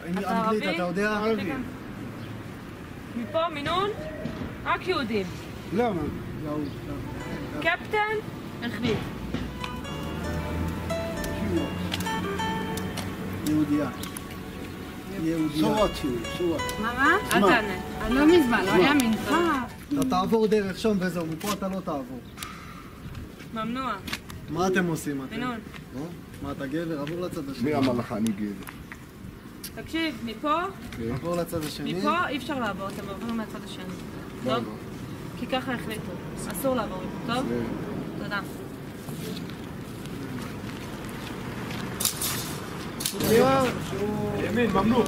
אנגלית, אתה יודע? מפה, מינון? רק יהודים. למה? קפטן? החליט. יהודיה. שורות. מה? אל תענה. לא מזמן, לא היה מנחה. אתה תעבור דרך שם וזהו, מפה אתה לא תעבור. ממנוע. מה אתם עושים? מינון. מה, אתה גבר? עבור לצד השני. מי אמר לך אני גבר? תקשיב, מפה... עבור לצד השני. מפה אי אפשר לעבור, אתם עוברים מהצד השני. טוב? כי ככה החליטו. אסור לעבור מפה, טוב? תודה. ימין, ממנוע.